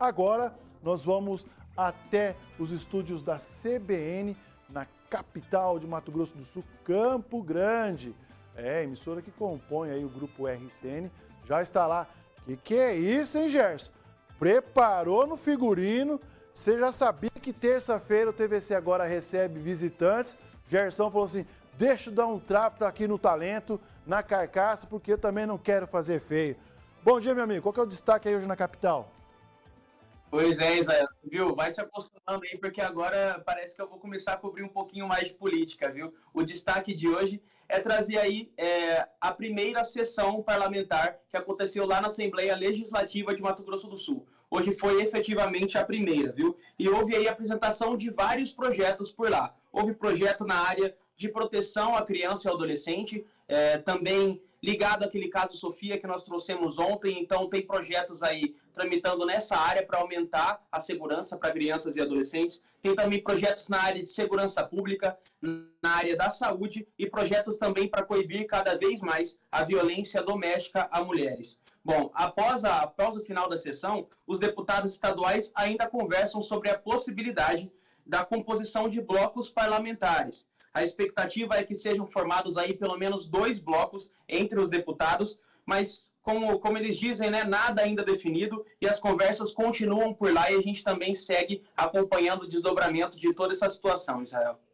Agora nós vamos até os estúdios da CBN, na capital de Mato Grosso do Sul, Campo Grande. Emissora que compõe aí o grupo RCN, já está lá. Que é isso, hein, Gerson? Preparou no figurino, você já sabia que terça-feira o TVC agora recebe visitantes. Gerson falou assim, deixa eu dar um trapo aqui no talento, na carcaça, porque eu também não quero fazer feio. Bom dia, meu amigo, qual que é o destaque aí hoje na capital? Pois é, Isaías, viu? Vai se acostumando aí, porque agora parece que eu vou começar a cobrir um pouquinho mais de política, viu? O destaque de hoje é trazer aí a primeira sessão parlamentar que aconteceu lá na Assembleia Legislativa de Mato Grosso do Sul. Hoje foi efetivamente a primeira, viu? E houve aí a apresentação de vários projetos por lá. Houve projeto na área de proteção à criança e ao adolescente, também ligado àquele caso Sofia que nós trouxemos ontem, então tem projetos aí tramitando nessa área para aumentar a segurança para crianças e adolescentes. Tem também projetos na área de segurança pública, na área da saúde e projetos também para coibir cada vez mais a violência doméstica a mulheres. Bom, após o final da sessão, os deputados estaduais ainda conversam sobre a possibilidade da composição de blocos parlamentares. A expectativa é que sejam formados aí pelo menos 2 blocos entre os deputados, mas como eles dizem, né, nada ainda definido e as conversas continuam por lá e a gente também segue acompanhando o desdobramento de toda essa situação, Israel.